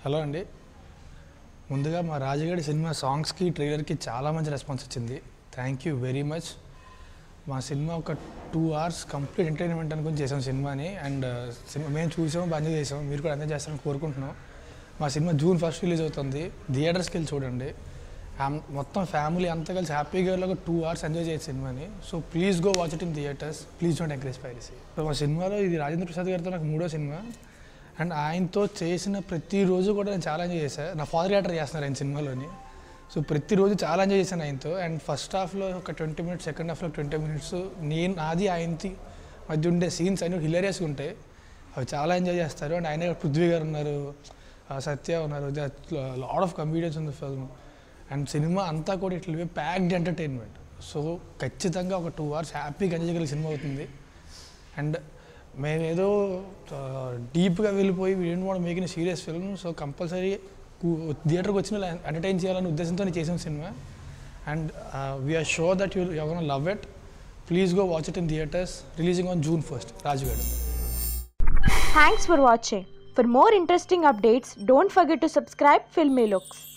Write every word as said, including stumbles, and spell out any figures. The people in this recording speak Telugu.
హలో అండి, ముందుగా మా రాజుగారి సినిమా సాంగ్స్కి ట్రైలర్కి చాలా మంచి రెస్పాన్స్ వచ్చింది. Thank you very much. మా సినిమా ఒక టూ అవర్స్ కంప్లీట్ ఎంటర్టైన్మెంట్ అనుకుని చేసాం సినిమాని. అండ్ సినిమా మేము చూసాము, బాగా చేసాం. మీరు కూడా అంతే చేస్తారని కోరుకుంటున్నాం. మా సినిమా జూన్ ఫస్ట్ రిలీజ్ అవుతుంది. థియేటర్స్కి వెళ్ళి చూడండి. మొత్తం ఫ్యామిలీ అంతా కలిసి హ్యాపీగా ఒక టూ అవర్స్ ఎంజాయ్ చేసే సినిమాని. So please go watch it in theatres. Please don't encourage piracy. సో మా సినిమాలో ఇది రాజేంద్ర ప్రసాద్ గారితో నాకు మూడో సినిమా. అండ్ ఆయనతో చేసిన ప్రతిరోజు కూడా నేను చాలా ఎంజాయ్ చేశాను. నా ఫాదర్ యాక్టర్ చేస్తున్నారు ఆయన సినిమాలోని. సో ప్రతిరోజు చాలా ఎంజాయ్ చేశాను ఆయనతో. అండ్ ఫస్ట్ హాఫ్లో ఒక ట్వంటీ మినిట్స్, సెకండ్ హాఫ్లో ట్వంటీ మినిట్స్ నేను నాది ఆయనది మధ్య ఉండే సీన్స్ అన్నీ హిలేరియస్గా ఉంటాయి. అవి చాలా ఎంజాయ్ చేస్తారు. అండ్ ఆయన పృథ్వీ గారు ఉన్నారు, సత్య ఉన్నారు, లాట్ ఆఫ్ కమెడియన్స్ ఉంది ఫిల్మ్. అండ్ సినిమా అంతా కూడా it will be packed entertainment. So ఖచ్చితంగా ఒక టూ అవర్స్ హ్యాపీగా ఎంజాయ్ చేయగలిగే సినిమా అవుతుంది. అండ్ మేమేదో డీప్గా వెళ్ళిపోయి we don't want make in serious film. So compulsory థియేటర్కి వచ్చిన ఎంటర్టైన్ చేయాలని ఉద్దేశంతో చేసాం సినిమా. And we are sure that you you gonna love it. Please go watch it in theatres. Releasing on June first. Rajugadu. Thanks for watching. For more interesting updates, don't forget to subscribe Filmy Looks.